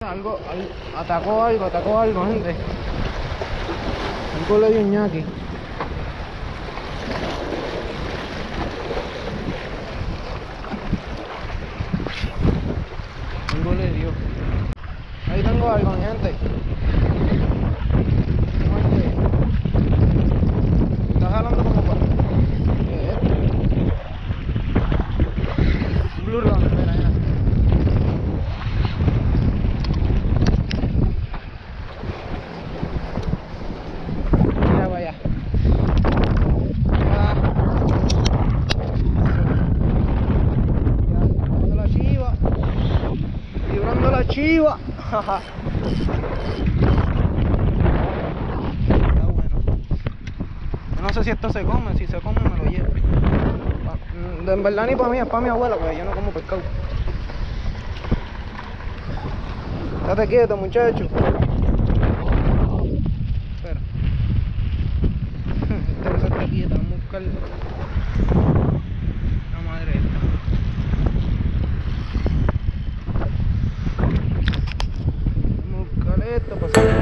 Atacó algo, gente. Algo le dio Iñaki. Algo le dio. Ahí tengo algo, mi gente. Está jalando como para... ¿Qué es esto? Un blue ron, mira. Mira para allá. Librando la chiva. Librando la chiva. No sé si esto se come, si se come me lo llevo. En verdad ni para mí, es para mi abuela, porque yo no como pescado. Estate quieto, muchacho. Espera. Este no se está quieto, vamos a buscar la madre esta. Vamos a buscar esto para